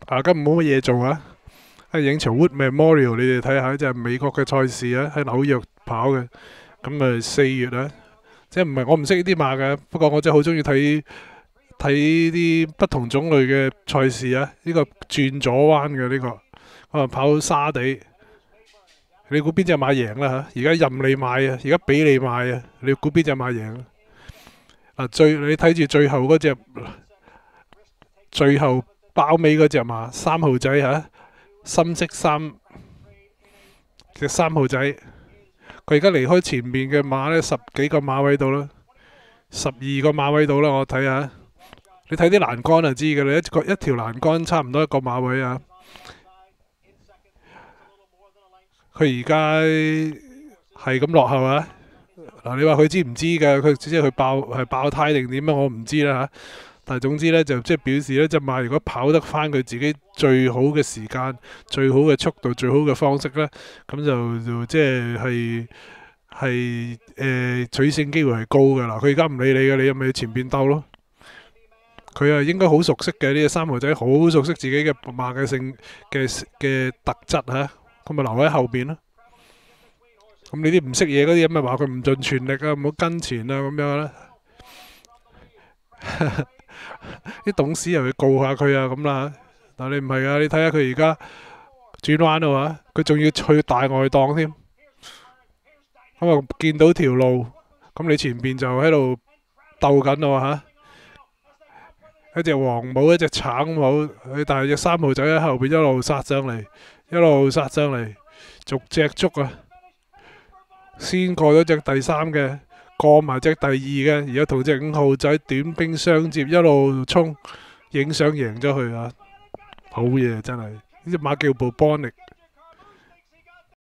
啊，今日冇乜嘢做啊！喺影場 Wood Memorial，你哋睇下，就係美國嘅賽事啊，喺紐約跑嘅。咁啊4月啊，即係唔係我唔識呢啲馬嘅，不過我真係好中意睇啲不同種類嘅賽事啊！呢個轉左彎嘅呢個，我跑沙地，你估邊隻馬贏啦嚇？而家任你買啊，而家俾你買啊，你估邊隻馬贏啊？你睇住最後嗰隻，最後包尾嗰隻馬3號仔嚇，深色3號仔，佢而家離開前面嘅馬呢，十幾個馬位度啦，12個馬位度啦，我睇下。你睇啲欄杆就知㗎啦，一條欄杆差唔多一個馬位啊。佢而家係咁落後啊！嗱，你話佢知唔知㗎？佢即係佢爆胎定點樣？我唔知啦嚇。但係總之呢，就即係表示呢隻馬如果跑得翻佢自己最好嘅時間、最好嘅速度、最好嘅方式呢，咁就即係取勝機會係高㗎啦。佢而家唔理你嘅，你咪去前邊鬥咯。佢啊應該好熟悉嘅，呢隻3號仔，好熟悉自己嘅馬嘅特質嚇，咁咪留喺後邊咯。咁你啲唔識嘢嗰啲咁咪話佢唔盡全力啊，唔好跟前啊咁樣啦。啲董事又去告下佢啊咁啦。但你唔係啊，你睇下佢而家轉彎啊嘛，佢仲要去大外檔添。咁啊見到條路，咁你前邊就喺度鬥緊咯嚇。一隻黃帽，一隻橙帽，但係隻3號仔喺後邊一路殺上嚟，一路殺上嚟，逐隻捉啊！先過咗隻第3嘅，過埋隻第2嘅，而家同隻5號仔短兵相接，一路衝，影相贏咗佢啊！好嘢真係，呢隻馬叫 Bubonic。